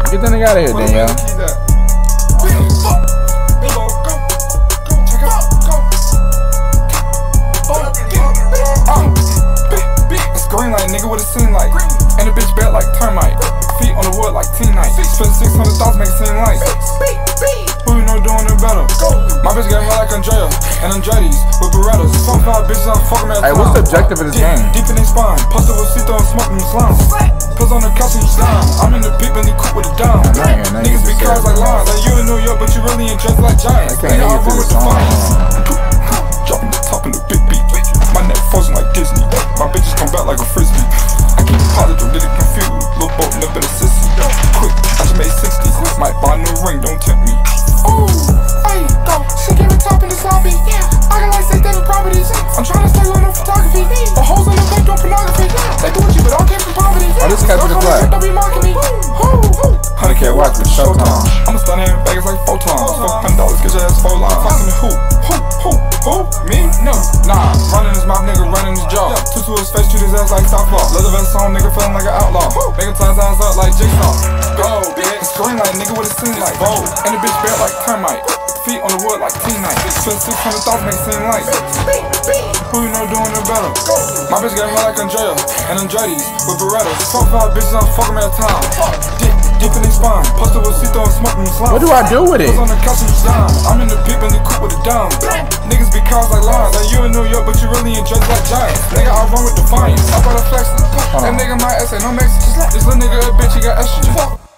Get that nigga out of here, Danielle. Green light, nigga, what it seem like? And the bitch bad like termite. Feet on the wood like teen night. Spend 600,000, make it seem like. Who you know doing it better? My bitch got hair like Andrea and Andretti's with Berettas. Fuck 5 bitches, I'm fucking at a time. Hey, what's the objective of this game? Deep in their spine. Posted with Cito and smoking them slime. Pills on the couch and you slime. I'm in the peep and the coupe with a dime. Niggas be cars like lines. Like you in New York, but you really in dress like giants. I can't hear you through the song. Dropping the top in the big beat. My neck frozen like Disney. My bitches come back like a frisbee. I keep it positive, get it confused. Lil' boat never been a sissy. Quick, I just made 60. Might buy a new ring, don't tempt me. Ooh, hey, go. She give it top in the lobby. I got like 6 different properties. I'm trying to stay on no photography. The hoes on the back doing pornography. They do what you, but all came from poverty. Oh, this catch the flag. Don't be mocking me. 100K watch with Showtime. I'ma stun in Vegas like photons. $400, get your ass 4 lines. Fucking the who? Me? No. Nah, running his mouth, nigga, running his jaw. Two to his face, shoot his ass like softball. Leather vest on, nigga, feeling like an outlaw. Making ties eyes up like Jigsaw. Go, bitch. Green light, nigga, what it seem like? Bold. And the bitch bad like termite. Feet on the wood like teen night. Spend 600,000, make it seem like. Who you know doing it better? My bitch got hair like Andrea and Andretti's with Berettas. Fuck 5 bitches, I'm fucking at a time. Deep in their spine. Posted with Cito and smoking them slime. What do I do with it? On the couch and you slime. I'm in the peep and the coupe with a dime. Niggas be cars like lines. Like you in New York, but you really in dress like giants. Nigga, I run with defiance. I brought a flex. That nigga my ass ain't no Mexican. This little nigga a bitch, he got estrogen.